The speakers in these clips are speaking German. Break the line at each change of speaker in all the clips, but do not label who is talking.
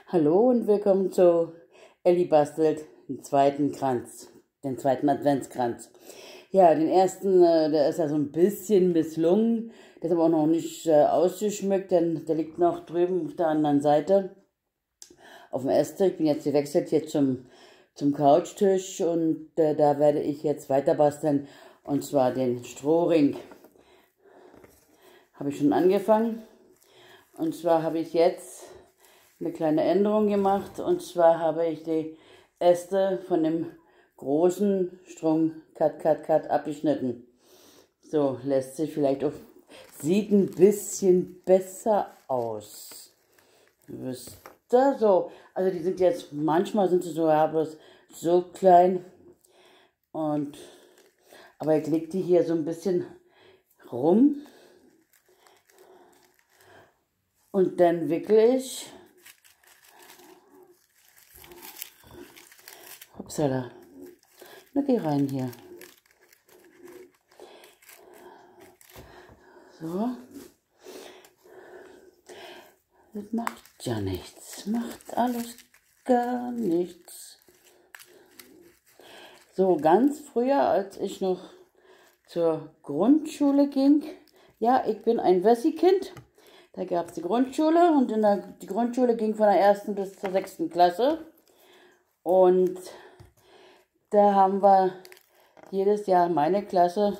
Hallo und willkommen zu Elli bastelt den zweiten Adventskranz. Ja, den ersten, der ist ja so ein bisschen misslungen, der ist aber auch noch nicht ausgeschmückt, denn der liegt noch drüben auf der anderen Seite auf dem Esstisch. Ich bin jetzt gewechselt hier zum Couchtisch und da werde ich jetzt weiter basteln, und zwar den Strohring. Habe ich schon angefangen, und zwar habe ich jetzt eine kleine Änderung gemacht, und zwar habe ich die Äste von dem großen Strom Cut abgeschnitten. So lässt sich vielleicht auch, sieht ein bisschen besser aus. Wisst ihr so? Also die sind jetzt, manchmal sind sie so, ja, bloß so klein, und aber ich lege die hier so ein bisschen rum und dann wickle ich. Upsala. Na, geh rein hier. So. Das macht ja nichts. Macht alles gar nichts. So, ganz früher, als ich noch zur Grundschule ging. Ja, ich bin ein Wessi-Kind. Da gab es die Grundschule, und die Grundschule ging von der 1. bis zur 6. Klasse. Und da haben wir jedes Jahr, meine Klasse,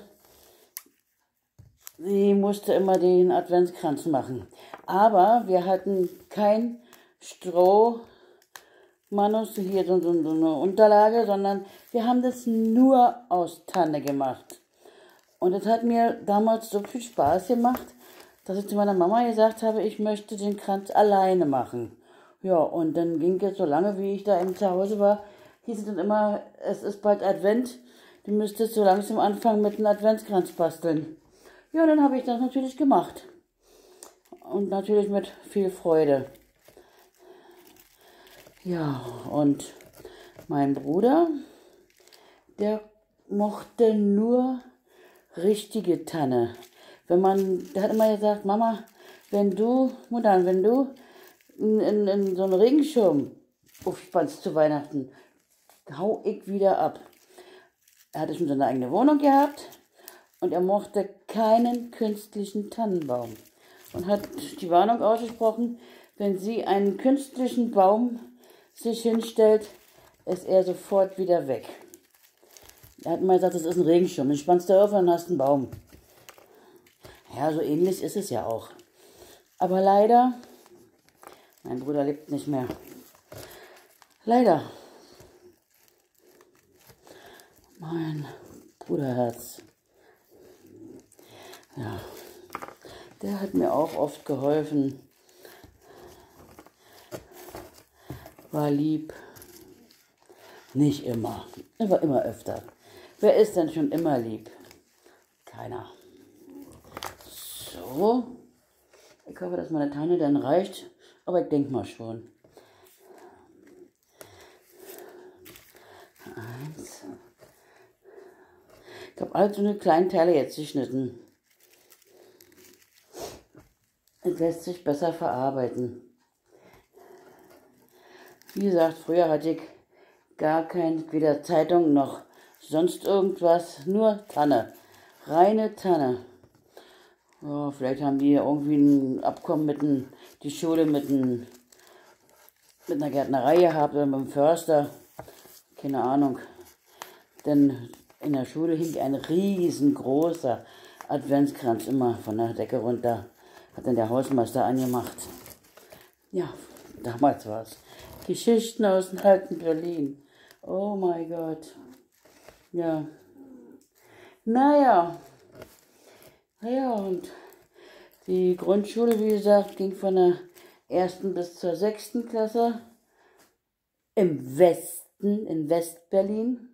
sie musste immer den Adventskranz machen. Aber wir hatten kein Strohmanus, hier so eine Unterlage, sondern wir haben das nur aus Tanne gemacht. Und das hat mir damals so viel Spaß gemacht, dass ich zu meiner Mama gesagt habe, ich möchte den Kranz alleine machen. Ja, und dann ging es so lange, wie ich da eben zu Hause war, hieß es dann immer, es ist bald Advent, du müsstest so langsam anfangen mit einem Adventskranz basteln. Ja, und dann habe ich das natürlich gemacht. Und natürlich mit viel Freude. Ja, und mein Bruder, der mochte nur richtige Tanne. Der hat immer gesagt, Mama, wenn du in so einen Regenschirm aufspannst zu Weihnachten, hau ich wieder ab. Er hatte schon seine eigene Wohnung gehabt, und er mochte keinen künstlichen Tannenbaum. Und hat die Warnung ausgesprochen, wenn sie einen künstlichen Baum sich hinstellt, ist er sofort wieder weg. Er hat immer gesagt, das ist ein Regenschirm. Den spannst du auf und dann hast du einen Baum. Ja, so ähnlich ist es ja auch. Aber leider, mein Bruder lebt nicht mehr. Leider. Mein Bruderherz. Ja, der hat mir auch oft geholfen. War lieb. Nicht immer, aber immer öfter. Wer ist denn schon immer lieb? Keiner. So. Ich hoffe, dass meine Tanne dann reicht, aber ich denke mal schon. Eins. Ich habe all so eine kleinen Teile jetzt geschnitten. Es lässt sich besser verarbeiten. Wie gesagt, früher hatte ich gar weder Zeitung noch sonst irgendwas, nur Tanne. Reine Tanne. Oh, vielleicht haben die irgendwie ein Abkommen die Schule mit einer Gärtnerei gehabt oder mit dem Förster. Keine Ahnung. Denn in der Schule hing ein riesengroßer Adventskranz immer von der Decke runter. Hat dann der Hausmeister angemacht. Ja, damals war es. Geschichten aus dem alten Berlin. Oh mein Gott. Ja. Naja, und die Grundschule, wie gesagt, ging von der 1. bis zur 6. Klasse im Westen, in Westberlin.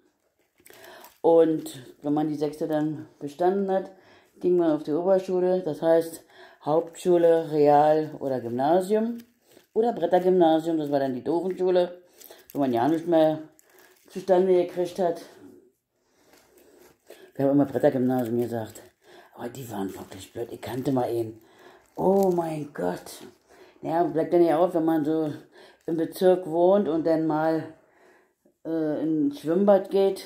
Und wenn man die 6. dann bestanden hat, ging man auf die Oberschule, das heißt Hauptschule, Real- oder Gymnasium oder Brettergymnasium, das war dann die Doofenschule, wo man ja nicht mehr zustande gekriegt hat. Wir haben immer Brettergymnasium gesagt, aber die waren wirklich blöd. Ich kannte mal einen. Oh mein Gott, Ja, bleibt dann ja auf, wenn man so im Bezirk wohnt und dann mal ins Schwimmbad geht.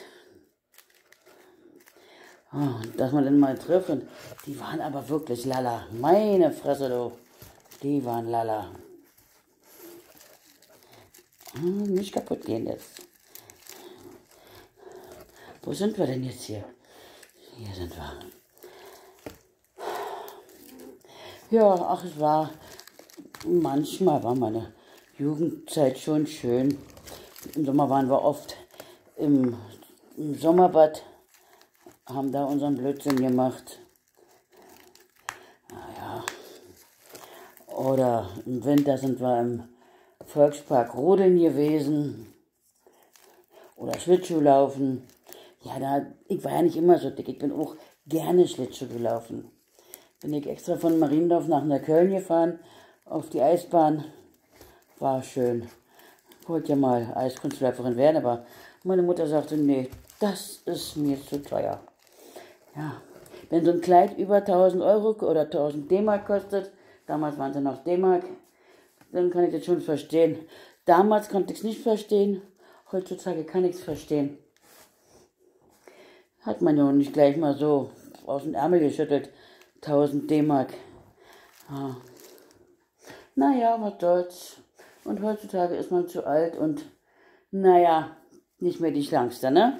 Oh, dass man dann mal trifft. Und die waren aber wirklich lala. Meine Fresse, du. Die waren lala. Nicht kaputt gehen jetzt. Wo sind wir denn jetzt hier? Hier sind wir. Ja, ach, manchmal war meine Jugendzeit schon schön. Im Sommer waren wir oft im Sommerbad, haben da unseren Blödsinn gemacht. Naja. Oder im Winter sind wir im Volkspark Rodeln gewesen. Oder Schlittschuhlaufen. Ja, ich war ja nicht immer so dick. Ich bin auch gerne Schlittschuh gelaufen. Bin ich extra von Mariendorf nach Neukölln gefahren, auf die Eisbahn. War schön. Ich wollte ja mal Eiskunstläuferin werden, aber meine Mutter sagte, nee, das ist mir zu teuer. Ja, wenn so ein Kleid über 1000 Euro oder 1000 D-Mark kostet, damals waren es ja noch D-Mark, dann kann ich das schon verstehen. Damals konnte ich es nicht verstehen, heutzutage kann ich es verstehen. Hat man ja nicht gleich mal so aus dem Ärmel geschüttelt, 1000 D-Mark. Ja. Naja, was soll's. Und heutzutage ist man zu alt und, naja, nicht mehr die Schlankste, ne?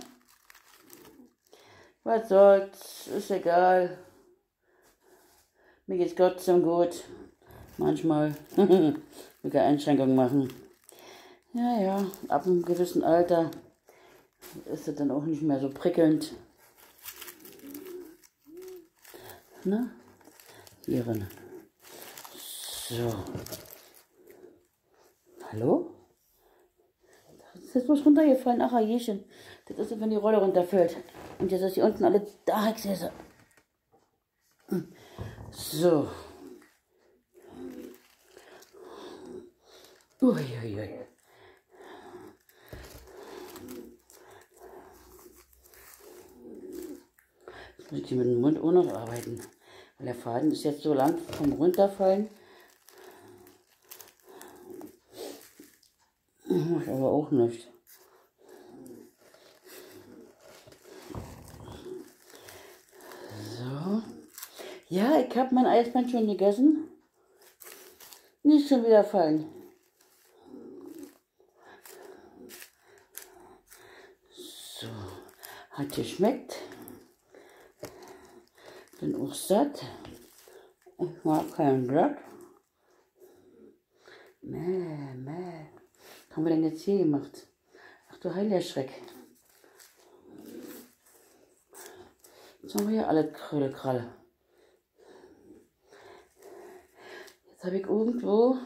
Was soll's, ist egal. Mir geht's trotzdem gut. Manchmal mit der Einschränkung machen. Ja, ab einem gewissen Alter ist es dann auch nicht mehr so prickelnd. Na, hier drin. So. Hallo? Das ist jetzt was runtergefallen. Ach, Jechen. Das ist, wenn die Rolle runterfällt. Und jetzt ist hier unten alle da. Ich sehe sie. So. Uiuiui. Jetzt muss ich hier mit dem Mund auch noch arbeiten. Weil der Faden ist jetzt so lang vom Runterfallen. Macht aber auch nicht. So. Ja, ich habe mein Eisbein schon gegessen. Nicht schon wieder fallen. So. Hat geschmeckt. Bin auch satt. Ich mag keinen Blatt. Mäh. Was haben wir denn jetzt hier gemacht? Ach du heiliger Schreck. Jetzt haben wir hier alle Kralle. Jetzt habe ich irgendwo.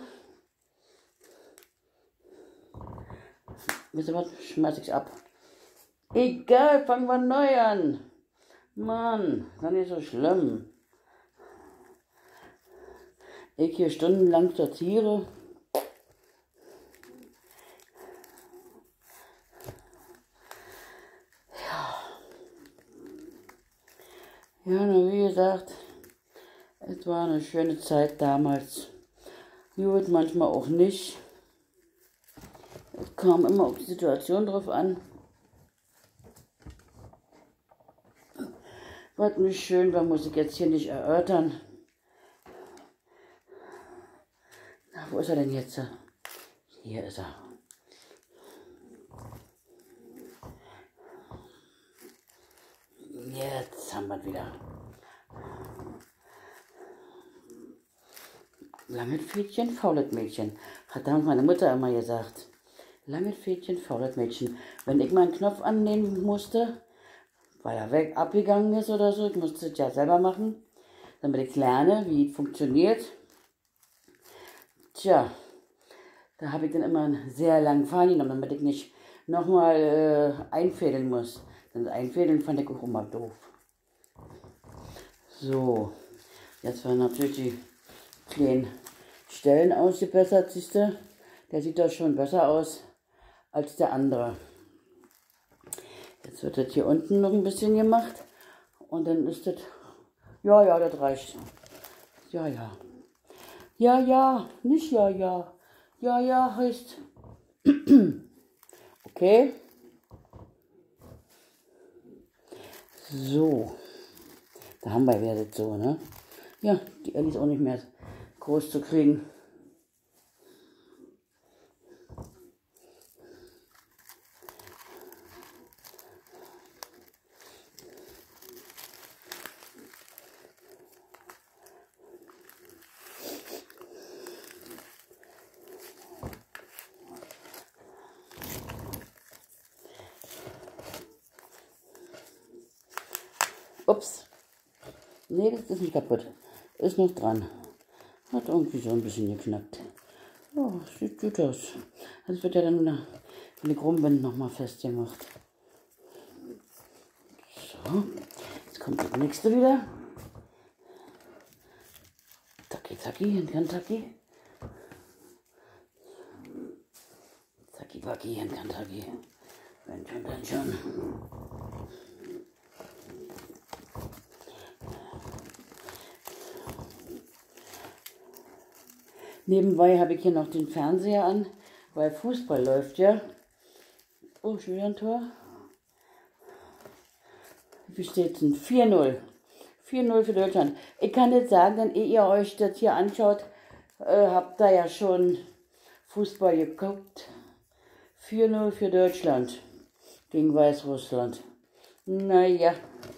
Wisst ihr was? Schmeiß ich's ab. Egal, fangen wir neu an. Mann, ist doch nicht so schlimm. Ich hier stundenlang sortiere. Ja, na, wie gesagt, es war eine schöne Zeit damals. Gut, manchmal auch nicht. Es kam immer auf die Situation drauf an. Was nicht schön war, muss ich jetzt hier nicht erörtern. Na, wo ist er denn jetzt? Hier ist er. Jetzt haben wir ihn wieder. Langes Fädchen, faules Mädchen. Hat damals meine Mutter immer gesagt. Langes Fädchen, faules Mädchen. Wenn ich mal einen Knopf annehmen musste, weil er abgegangen ist oder so, ich musste es ja selber machen, damit ich lerne, wie es funktioniert. Tja, da habe ich dann immer einen sehr langen Faden genommen, damit ich nicht nochmal einfädeln muss. Denn einfädeln fand ich auch immer doof. So, jetzt werden natürlich die kleinen Stellen ausgebessert, siehst du? Der sieht doch schon besser aus als der andere. Jetzt wird das hier unten noch ein bisschen gemacht und dann ist das, ja, das reicht. Ja. Ja, ja, nicht ja, ja. Ja, ja heißt. Okay. So. Da haben wir wieder das so, ne? Ja, die Ellie ist auch nicht mehr groß zu kriegen. Ups. Nee, das ist nicht kaputt. Ist noch dran. Hat irgendwie so ein bisschen geknackt. Oh, sieht gut aus. Das wird ja dann mit den Krummbinden nochmal festgemacht. So, jetzt kommt das nächste wieder. Taki, taki, in Kentucky. Taki, taki, in Kentucky. Wenn schon, dann schon. Nebenbei habe ich hier noch den Fernseher an, weil Fußball läuft, ja. Oh, schon wieder ein Tor. Wie steht es denn? 4-0. 4-0 für Deutschland. Ich kann jetzt sagen, denn ehe ihr euch das hier anschaut, habt ihr ja schon Fußball geguckt. 4-0 für Deutschland gegen Weißrussland. Naja.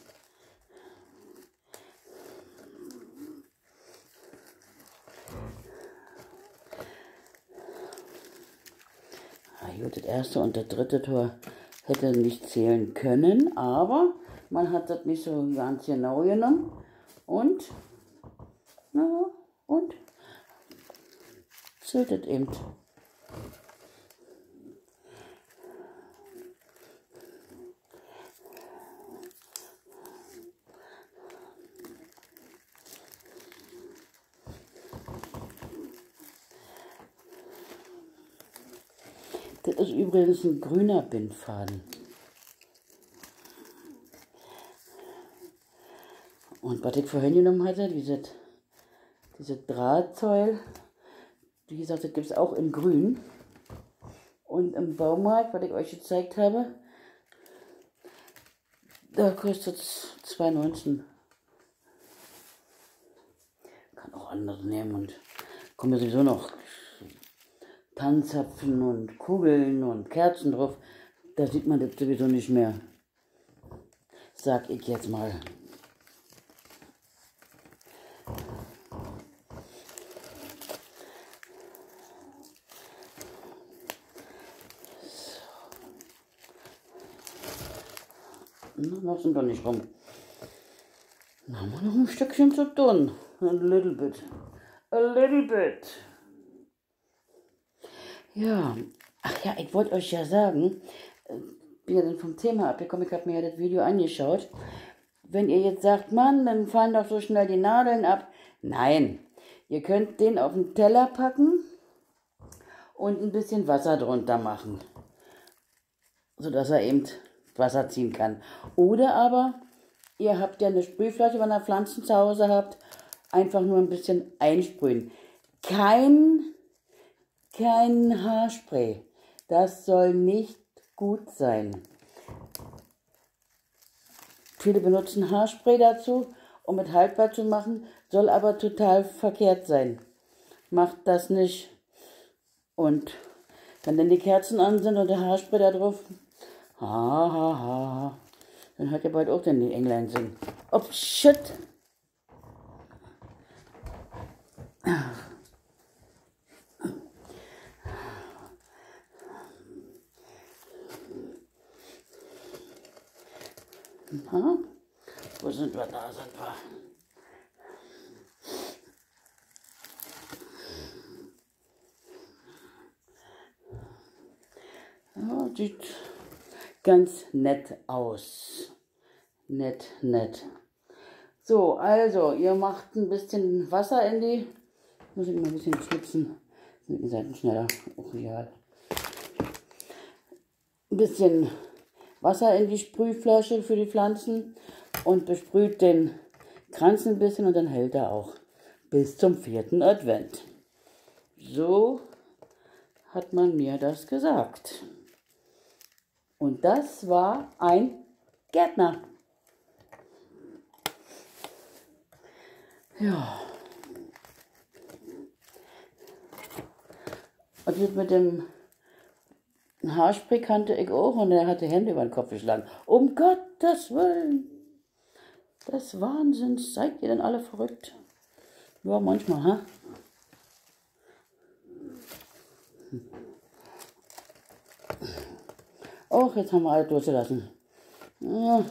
Gut, das erste und das dritte Tor hätte nicht zählen können, aber man hat das nicht so ganz genau genommen und zählt das eben. Das ist übrigens ein grüner Bindfaden. Und was ich vorhin genommen hatte, diese Drahtzeug, wie gesagt, das gibt es auch in grün. Und im Baumarkt, was ich euch gezeigt habe, da kostet es 2,19. Kann auch andere nehmen und kommen ja sowieso noch Tanzapfen und Kugeln und Kerzen drauf. Da sieht man das sowieso nicht mehr. Sag ich jetzt mal. So. Noch sind wir nicht rum. Dann haben wir noch ein Stückchen zu tun. A little bit. A little bit. Ja, ach ja, ich wollte euch ja sagen, bin ja dann vom Thema abgekommen, ich habe mir ja das Video angeschaut. Wenn ihr jetzt sagt, Mann, dann fallen doch so schnell die Nadeln ab. Nein, ihr könnt den auf den Teller packen und ein bisschen Wasser drunter machen, sodass er eben Wasser ziehen kann. Oder aber, ihr habt ja eine Sprühflasche, wenn ihr Pflanzen zu Hause habt, einfach nur ein bisschen einsprühen. Kein Haarspray. Das soll nicht gut sein. Viele benutzen Haarspray dazu, um es haltbar zu machen, soll aber total verkehrt sein. Macht das nicht. Und wenn dann die Kerzen an sind und der Haarspray da drauf, dann hört ihr bald auch den Englein singen. Oh, shit! Na, wo sind wir? Da sind wir. Ja, sieht ganz nett aus. Nett. So, also, ihr macht ein bisschen Wasser in die... Muss ich mal ein bisschen schnipsen. Sind die Seiten schneller. Auch egal. Ein bisschen Wasser in die Sprühflasche für die Pflanzen und besprüht den Kranz ein bisschen und dann hält er auch bis zum 4. Advent. So hat man mir das gesagt. Und das war ein Gärtner. Ja. Und das mit dem Haarspray kannte ich auch und er hat die Hände über den Kopf geschlagen. Um Gottes Willen! Das Wahnsinns. Seid ihr denn alle verrückt? Ja, manchmal, ha? Och, jetzt haben wir alles durchgelassen. Ja.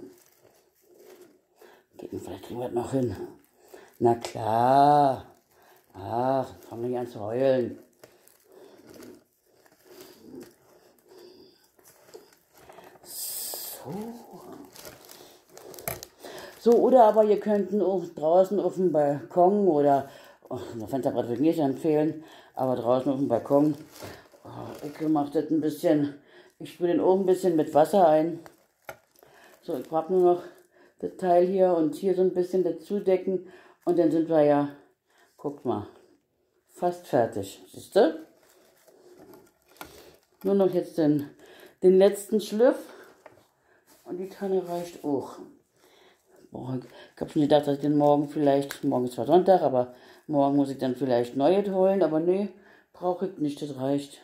Vielleicht kriegen wir das noch hin. Na klar. Ach, fang nicht an zu heulen. So, oder aber ihr könnten auch draußen auf dem Balkon oder, das Fensterbrett würde ich nicht empfehlen, aber draußen auf dem Balkon, ich mache das ein bisschen, ich spüle den oben ein bisschen mit Wasser ein. So, ich brauche nur noch das Teil hier und hier so ein bisschen dazu decken und dann sind wir ja, guckt mal, fast fertig, siehst du? Nur noch jetzt den letzten Schliff und die Tanne reicht auch. Boah, ich habe schon gedacht, dass ich den morgen ist zwar Sonntag, aber morgen muss ich dann vielleicht neue holen, aber nee, brauche ich nicht, das reicht.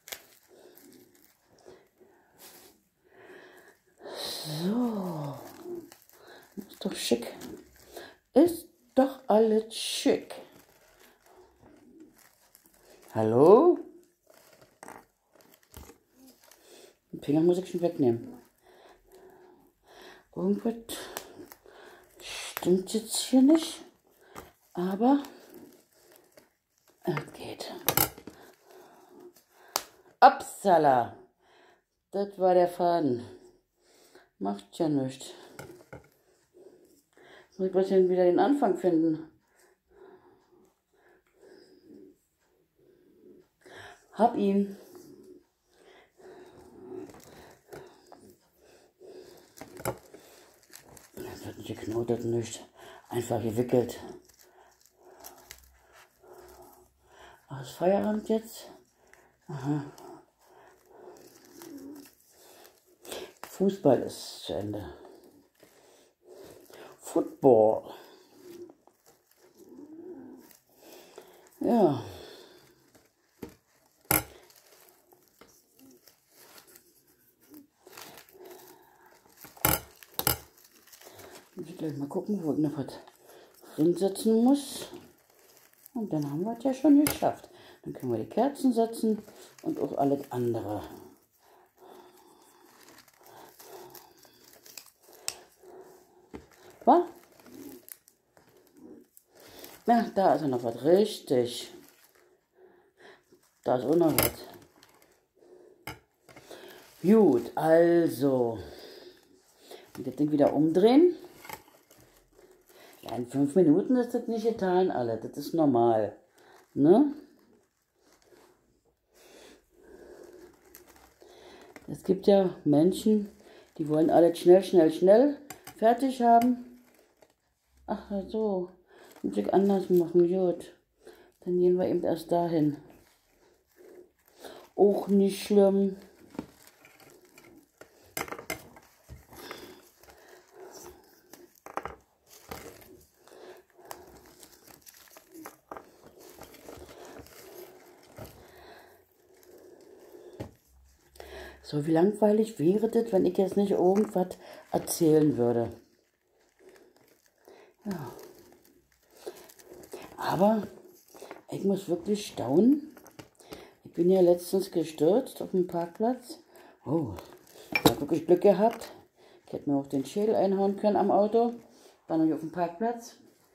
So, ist doch schick. Ist doch alles schick. Hallo? Den Finger muss ich schon wegnehmen. Irgendwas stimmt jetzt hier nicht, aber es geht. Upsala! Das war der Faden. Macht ja nichts. Jetzt muss ich bloß wieder den Anfang finden. Hab ihn. Das wird nicht geknotet, nicht. Einfach gewickelt. Ach, ist Feierabend jetzt? Aha. Fußball ist zu Ende. Football. Ja. Muss ich gleich mal gucken, wo ich noch was hinsetzen muss. Und dann haben wir es ja schon geschafft. Dann können wir die Kerzen setzen und auch alles andere. Was? Ja, da ist ja noch was. Richtig. Da ist auch noch was. Gut, also. Das Ding wieder umdrehen. Ja, in 5 Minuten ist das nicht getan, alle. Das ist normal. Ne? Es gibt ja Menschen, die wollen alles schnell, schnell, schnell fertig haben. Ach so, muss ich anders machen, gut. Dann gehen wir eben erst dahin. Auch nicht schlimm. So, wie langweilig wäre das, wenn ich jetzt nicht irgendwas erzählen würde. Ja. Aber ich muss wirklich staunen. Ich bin ja letztens gestürzt auf dem Parkplatz. Oh, ich habe wirklich Glück gehabt. Ich hätte mir auch den Schädel einhauen können am Auto. War noch nicht auf dem Parkplatz.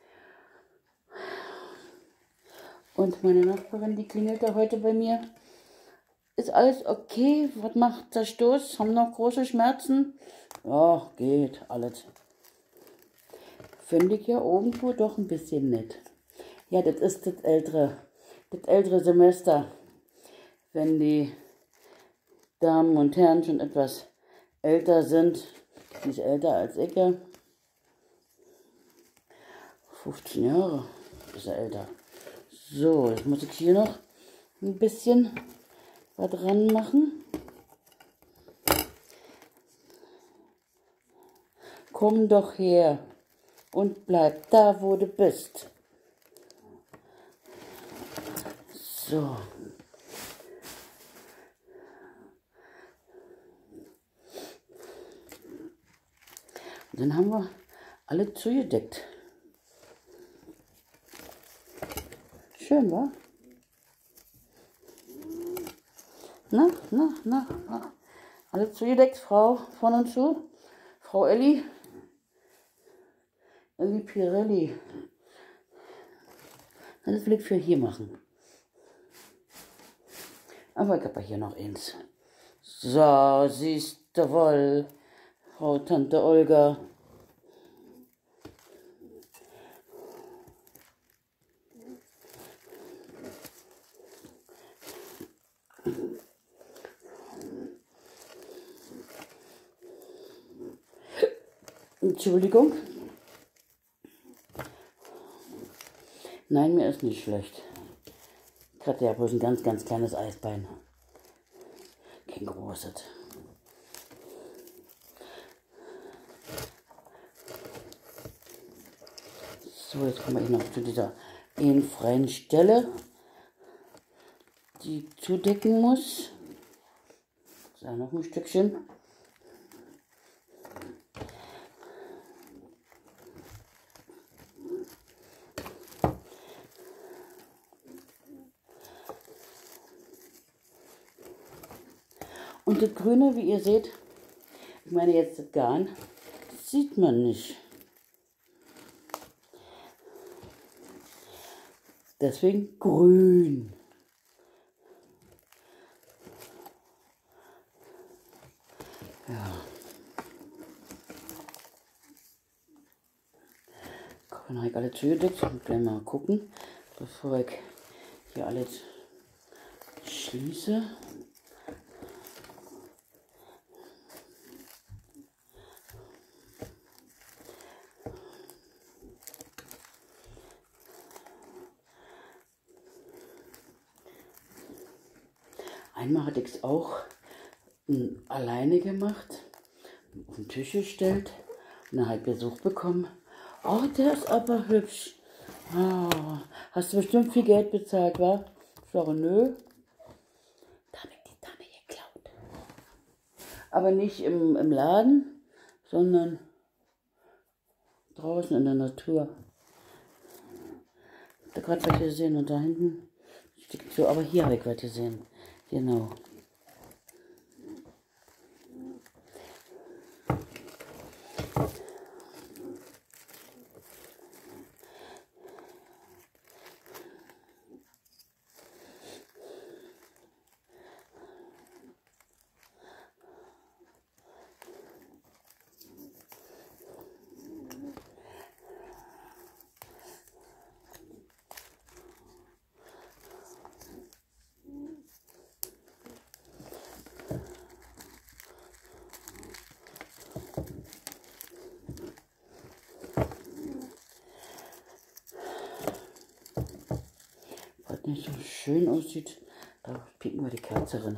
Und meine Nachbarin, die klingelte heute bei mir. Ist alles okay? Was macht der Stoß? Haben noch große Schmerzen? Ja, geht alles. Finde ich ja irgendwo doch ein bisschen nett. Ja, das ist das ältere Semester. Wenn die Damen und Herren schon etwas älter sind, nicht älter als ich, 15 Jahre ist er älter. So, jetzt muss ich hier noch ein bisschen was dran machen. Komm doch her und bleib da, wo du bist. So. Und dann haben wir alle zugedeckt. Schön, wa? Na. Alle zugedeckt, Frau von und zu. Frau Elli Pirelli. Das will ich für hier machen. Aber ich habe hier noch eins. So, siehst du wohl, Frau Tante Olga. Entschuldigung. Nein, mir ist nicht schlecht. Ich hatte ja bloß ein ganz kleines Eisbein. Kein großes. So, jetzt kommen wir noch zu dieser freien Stelle, die zudecken muss. So, noch ein Stückchen. Und das Grüne, wie ihr seht, ich meine jetzt das Garn, das sieht man nicht. Deswegen grün. Ja. Dann habe ich alle zugedeckt. Ich will mal gucken, bevor ich hier alles schließe. Einmal hatte ich es auch alleine gemacht, auf den Tisch gestellt und dann halt Besuch bekommen. Oh, der ist aber hübsch. Oh, hast du bestimmt viel Geld bezahlt, wa? Ich sage, nö. Da habe ich die Tanne geklaut. Aber nicht im Laden, sondern draußen in der Natur. Ich habe gerade was gesehen und da hinten steht so, aber hier habe ich was gesehen. Genau. Was nicht so schön aussieht, da picken wir die Kerze rein.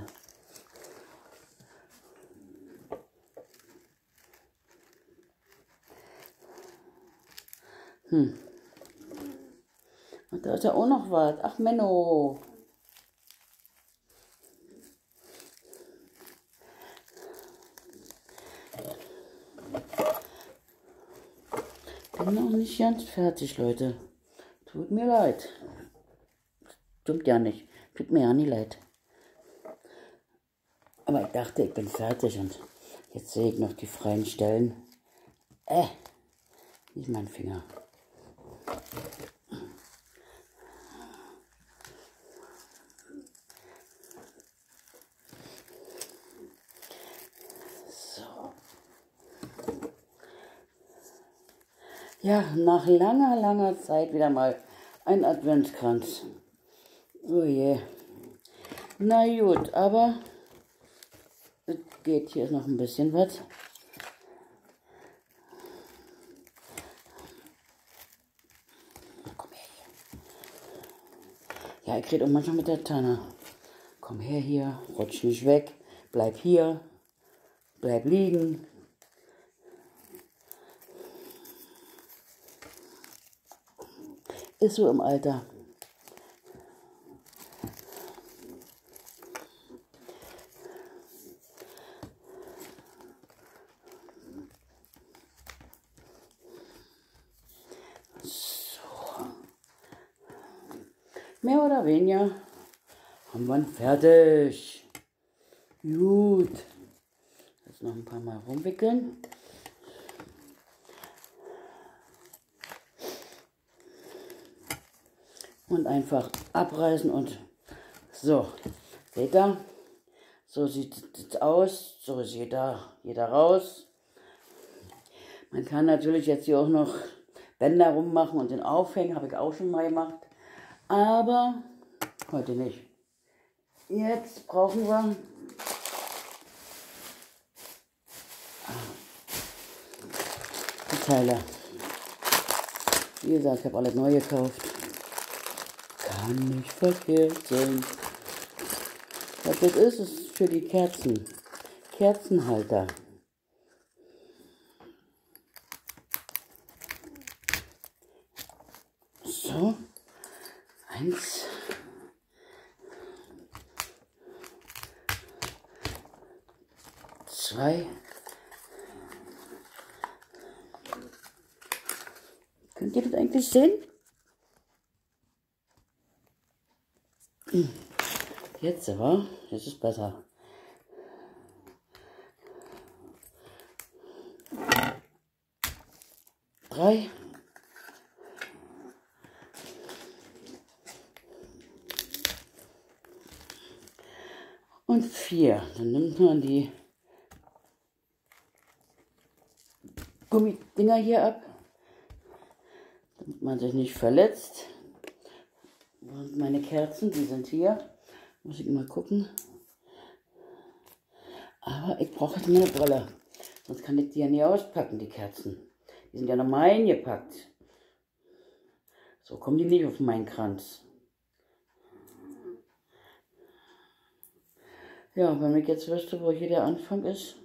Und da ist ja auch noch was. Ach Menno. Bin noch nicht ganz fertig, Leute. Tut mir leid. Stimmt ja nicht. Tut mir ja nicht leid. Aber ich dachte, ich bin fertig und jetzt sehe ich noch die freien Stellen. Nicht mein Finger. So. Ja, nach langer Zeit wieder mal ein Adventskranz. Oh je. Na gut, aber es geht. Hier ist noch ein bisschen was. Komm her hier. Ja, Ja, ich rede auch manchmal mit der Tanne. Komm her hier, rutsch nicht weg, bleib hier, bleib liegen. Ist so im Alter. Mehr oder weniger haben wir ihn fertig. Gut. Jetzt noch ein paar Mal rumwickeln. Und einfach abreißen und so. Seht ihr? So sieht es aus. So ist jeder raus. Man kann natürlich jetzt hier auch noch Bänder rummachen und den aufhängen. Habe ich auch schon mal gemacht. Aber heute nicht. Jetzt brauchen wir die Teile. Wie gesagt, ich habe alle neu gekauft. Kann nicht verkehrt sein. Was das ist für die Kerzen. Kerzenhalter. So. 1. 2. Könnt ihr das eigentlich sehen? Jetzt aber, das ist besser. 3. Und 4. Dann nimmt man die Gummidinger hier ab, damit man sich nicht verletzt. Und meine Kerzen, die sind hier. Muss ich mal gucken. Aber ich brauche jetzt meine Brille. Sonst kann ich die ja nie auspacken, die Kerzen. Die sind ja nochmal eingepackt. So kommen die nicht auf meinen Kranz. Ja, wenn ich jetzt wüsste, wo hier der Anfang ist.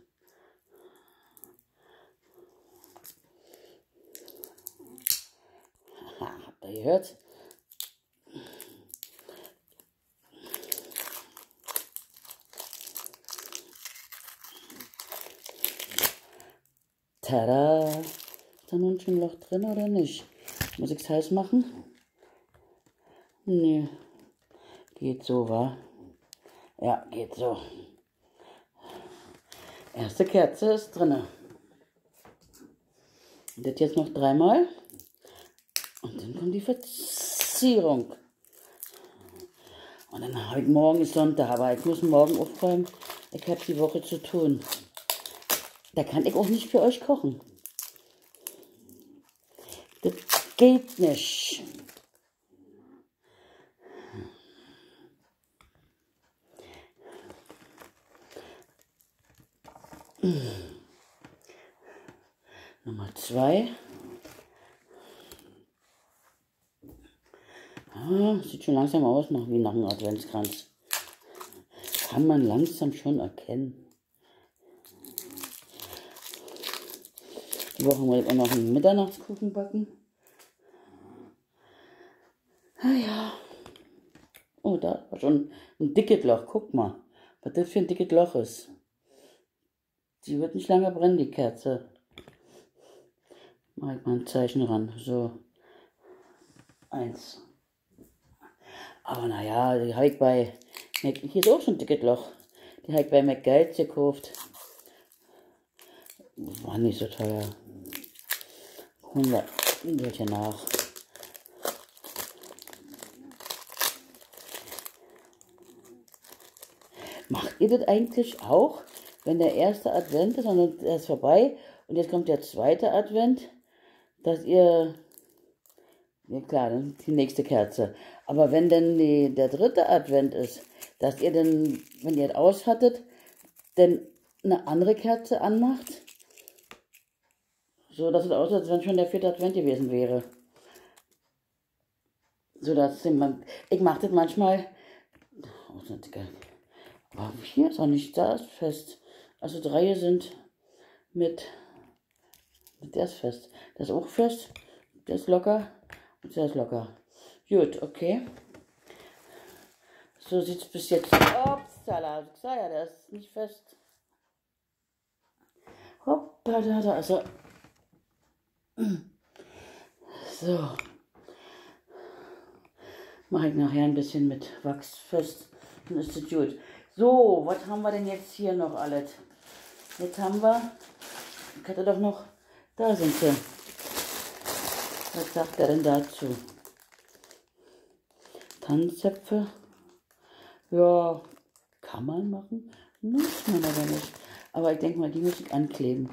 Haha, habt ihr gehört? Tada! Ist da nun schon ein Loch drin oder nicht? Muss ich es heiß machen? Nee. Geht so, wa? Ja, geht so. Erste Kerze ist drin. Und das jetzt noch 3-mal. Und dann kommt die Verzierung. Und dann habe ich morgen ist Sonntag, aber ich muss morgen aufräumen. Ich habe die Woche zu tun. Da kann ich auch nicht für euch kochen. Das geht nicht. Nummer 2. Sieht schon langsam aus, noch wie nach einem Adventskranz. Kann man langsam schon erkennen. Die Woche wollte ich auch noch einen Mitternachtskuchen backen. Ah ja. Oh, da war schon ein dickes Loch. Guck mal, was das für ein dickes Loch ist. Die wird nicht lange brennen, die Kerze. Mach ich mal ein Zeichen ran. So. 1. Aber naja, die habe ich bei hier ist auch schon ein dickes Loch. Die habe ich bei McGuides gekauft. War nicht so teuer. 100 welche nach. Macht ihr das eigentlich auch, wenn der erste Advent ist und er ist vorbei und jetzt kommt der zweite Advent, dass ihr, ja klar, dann die nächste Kerze, aber wenn dann der dritte Advent ist, dass ihr dann, wenn ihr es aushattet, dann eine andere Kerze anmacht, so dass es aussieht, als wenn schon der vierte Advent gewesen wäre. So dass man, ich mache das manchmal, oh, das ist geil. Aber hier ist auch nicht, da ist fest. Also 3 sind mit der ist fest. Der ist auch fest, der ist locker und der ist locker. Gut, okay. So sieht es bis jetzt. Upsala, ich sag ja, der ist nicht fest. Hoppa, da ist er. So. Mache ich nachher ein bisschen mit Wachs fest. Dann ist es gut. So, was haben wir denn jetzt hier noch alles? Jetzt haben wir, ich hatte doch noch, da sind sie. Was sagt er denn dazu? Tannenzäpfe. Ja, kann man machen, muss man aber nicht. Aber ich denke mal, die muss ich ankleben.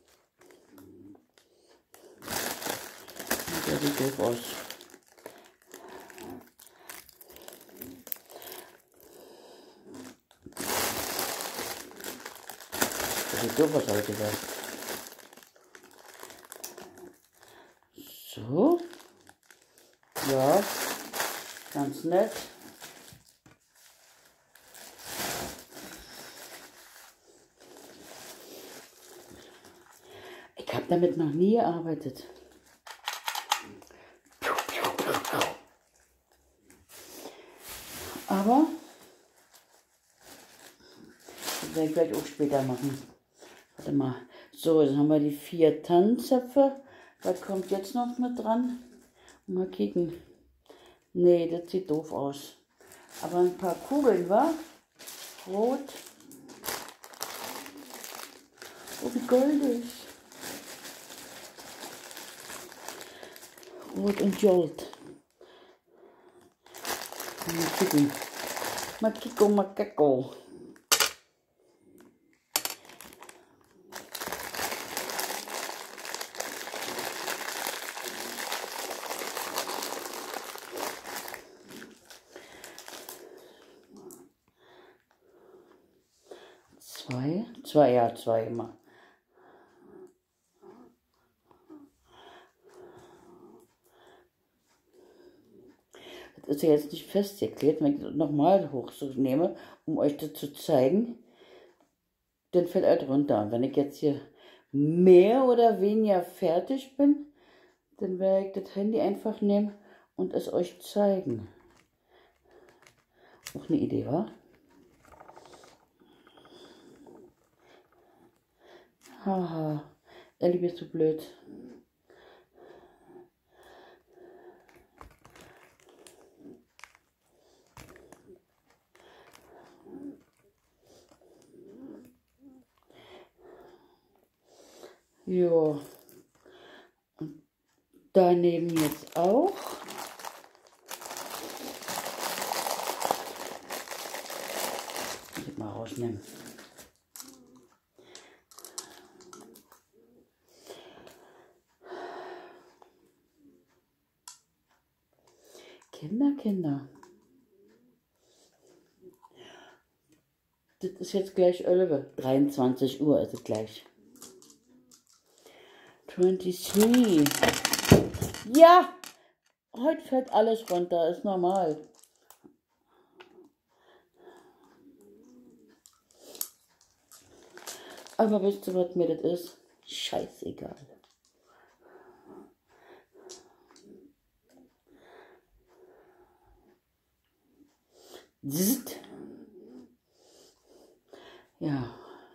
Der sieht doof aus. Das sieht doof aus, habe ich gesagt. So. Ja, ganz nett. Ich habe damit noch nie gearbeitet. Aber das werde ich vielleicht auch später machen. Warte mal. So, dann haben wir die 4 Tannenzäpfe. Was kommt jetzt noch mit dran? Mal kicken. Nee, das sieht doof aus. Aber ein paar Kugeln, wa? Rot. Oh, wie goldig. Rot und Gold. Mal kicken. Makiko, Makako. Zwei immer. Das ist ja jetzt nicht festgeklebt, wenn ich das nochmal hochnehme, um euch das zu zeigen, dann fällt er runter. Und wenn ich jetzt hier mehr oder weniger fertig bin, dann werde ich das Handy einfach nehmen und es euch zeigen. Auch eine Idee, wa? Haha, Ellie, bist du blöd. Jo. Und daneben jetzt auch. Ich mal rausnehmen. Kinder. Das ist jetzt gleich 11. 23 Uhr ist es gleich. 23. Ja! Heute fällt alles runter, ist normal. Aber wisst ihr, was mir das ist? Scheißegal. Zzt. Ja.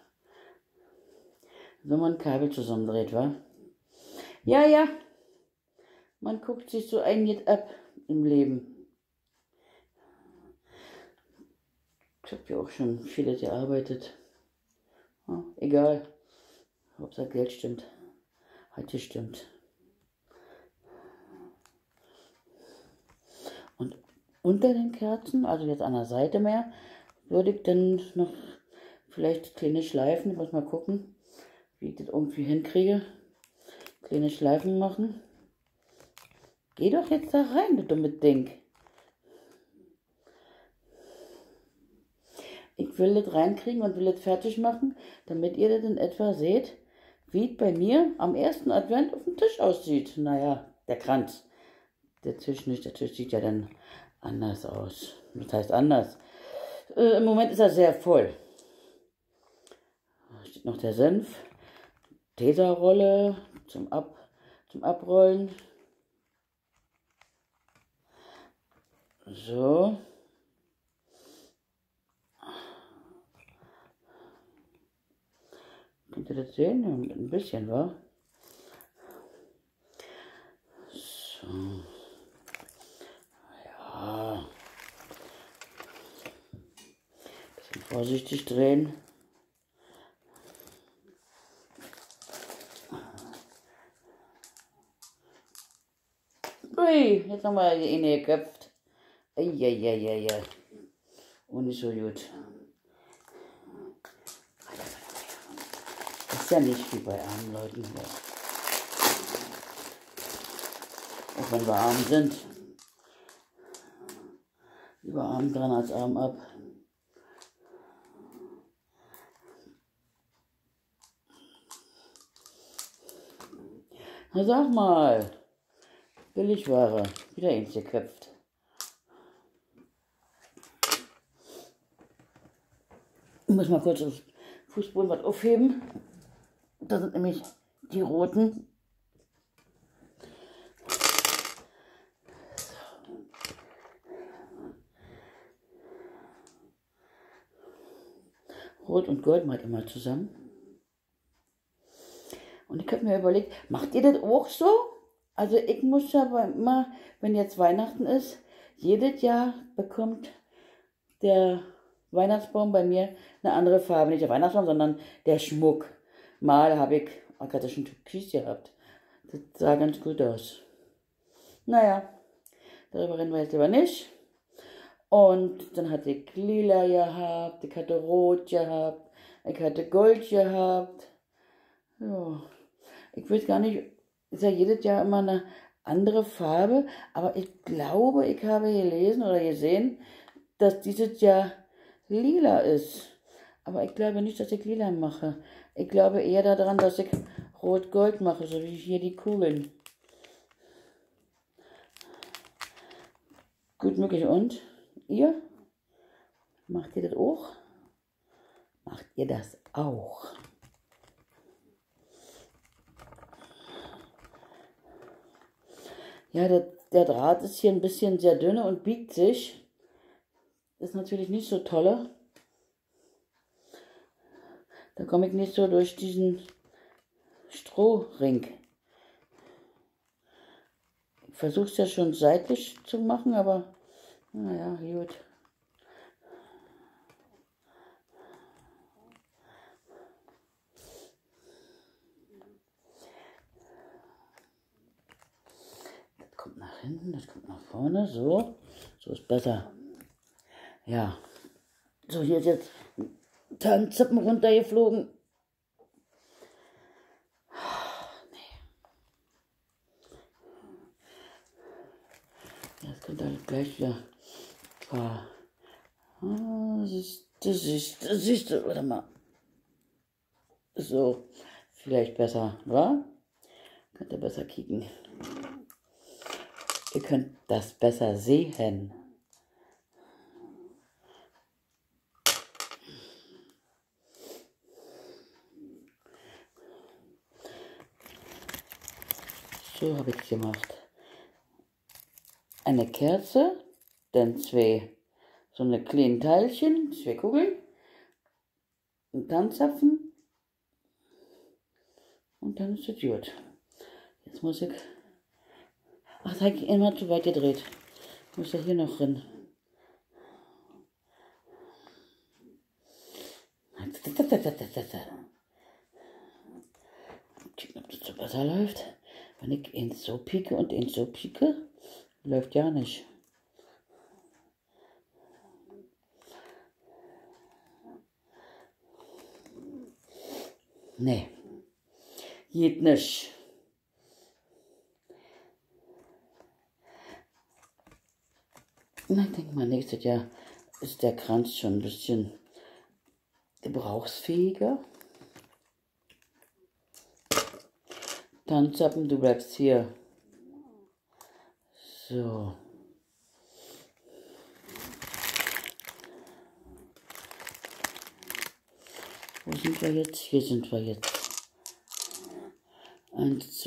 Wenn man ein Kabel zusammendreht, wa? Ja. Man guckt sich so einiges ab im Leben. Ich habe ja auch schon vieles gearbeitet. Ja, egal. Hauptsache Geld stimmt. Heute stimmt. Und unter den Kerzen, also jetzt an der Seite mehr, würde ich dann noch vielleicht kleine Schleifen, ich muss mal gucken, wie ich das irgendwie hinkriege. Kleine Schleifen machen. Geh doch jetzt da rein, du dumme Ding. Ich will das reinkriegen und will das fertig machen, damit ihr das in etwa seht, wie es bei mir am ersten Advent auf dem Tisch aussieht. Naja, der Kranz. Der Tisch nicht. Der Tisch sieht ja dann anders aus. Das heißt anders. Im Moment ist er sehr voll. Da steht noch der Senf. Teserrolle zum Abrollen. So. Könnt ihr das sehen? Ein bisschen, wa? So. Ja. Bisschen vorsichtig drehen. Ui, jetzt haben wir ihn geköpft. Eieieiei. Und nicht so gut. Ist ja nicht wie bei armen Leuten hier. Auch wenn wir arm sind. Lieber arm dran als arm ab. Na sag mal. Billigware. Wieder eins geköpft. Ich muss mal kurz das Fußboden was aufheben. Da sind nämlich die roten. Rot und Gold mal immer zusammen. Und ich habe mir überlegt, macht ihr das auch so? Also ich muss ja immer, wenn jetzt Weihnachten ist, jedes Jahr bekommt der Weihnachtsbaum bei mir eine andere Farbe. Nicht der Weihnachtsbaum, sondern der Schmuck. Mal habe ich akademischen Türkis gehabt. Das sah ganz gut aus. Naja, darüber reden wir jetzt lieber nicht. Und dann hatte ich lila gehabt, ich hatte rot gehabt, ich hatte gold gehabt. Ja, ich weiß gar nicht, ist ja jedes Jahr immer eine andere Farbe, aber ich glaube, ich habe gelesen oder gesehen, dass dieses Jahr lila ist. Aber ich glaube nicht, dass ich lila mache. Ich glaube eher daran, dass ich rot-gold mache, so wie hier die Kugeln. Gut möglich. Und ihr? Macht ihr das auch? Macht ihr das auch? Ja, der Draht ist hier ein bisschen sehr dünne und biegt sich. Ist natürlich nicht so tolle. Da komme ich nicht so durch diesen Strohring. Ich versuche es ja schon seitlich zu machen, aber naja, gut. Das kommt nach hinten, das kommt nach vorne, so. So ist besser. Ja. So, hier ist jetzt ein Tannenzippen runtergeflogen. Das kommt dann gleich wieder. Das siehst du, warte mal. So, vielleicht besser, wa? Könnt ihr besser kicken. Ihr könnt das besser sehen. So habe ich es gemacht. Eine Kerze, dann zwei so eine kleinen Teilchen, zwei Kugeln, einen Tannenzapfen und dann ist es gut. Jetzt muss ich. Ach, das habe ich immer zu weit gedreht. Ich muss ja hier noch drin. Gucken, ob das so besser läuft. Wenn ich ihn so pieke und ihn so pieke, läuft ja nicht. Nee, geht nicht. Na, ich denke mal, nächstes Jahr ist der Kranz schon ein bisschen gebrauchsfähiger. Tannenzapfen, du bleibst hier. So. Wo sind wir jetzt? Hier sind wir jetzt. 1,